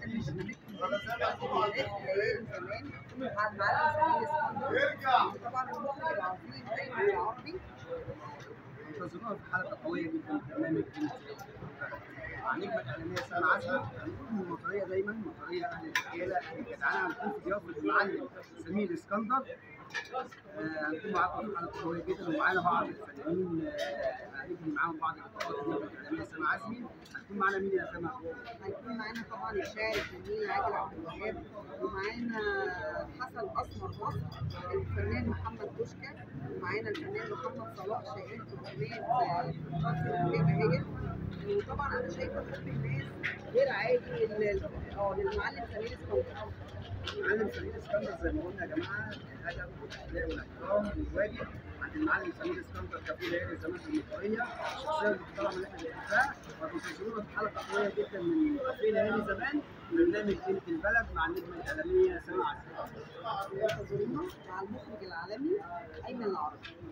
من برنامجكم ليالي زمان مع المعلم سمير اسكندر وطبعا المخرج العظيم ايمن العربي. انتظرونا في حلقه قويه جدا من برنامج مع نجمه الاعلاميه سنه 10. هنكون المطريه دايما مطريه اهل الرجاله اهل الجدعنه. هنكون في ضيافه المعلم سمير اسكندر. هنكون معاكم في حلقه قويه جدا ومعانا بعض الفنانين. هنجري معاهم بعض اللقاءات نجمه الاعلاميه سنه 10. هتكون معانا مين يا سما؟ هيكون معانا طبعا الشاعر الفنان عادل عبد الوهاب، ومعانا حسن اسمر مصر الفنان محمد بوشكا، ومعانا الفنان محمد صلاح شاعر اغنيه مصر الهجر. وطبعا انا شايفه حب الناس غير عادي للمعلم سمير اسكندر. المعلم سمير اسكندر زي ما قلنا يا جماعه الادب والاخلاق والاحترام والواجب عند المعلم سمير اسكندر كفيل ليالي زمان في المطريه، الشخصيه المحترمه اللي احنا بنحبها. وتنتظرونا في حلقه قويه جدا من كفيل ليالي زمان برنامج بنت البلد مع النجمه الاعلاميه سما 10. انتظرونا مع المخرج العالمي ايمن العربي.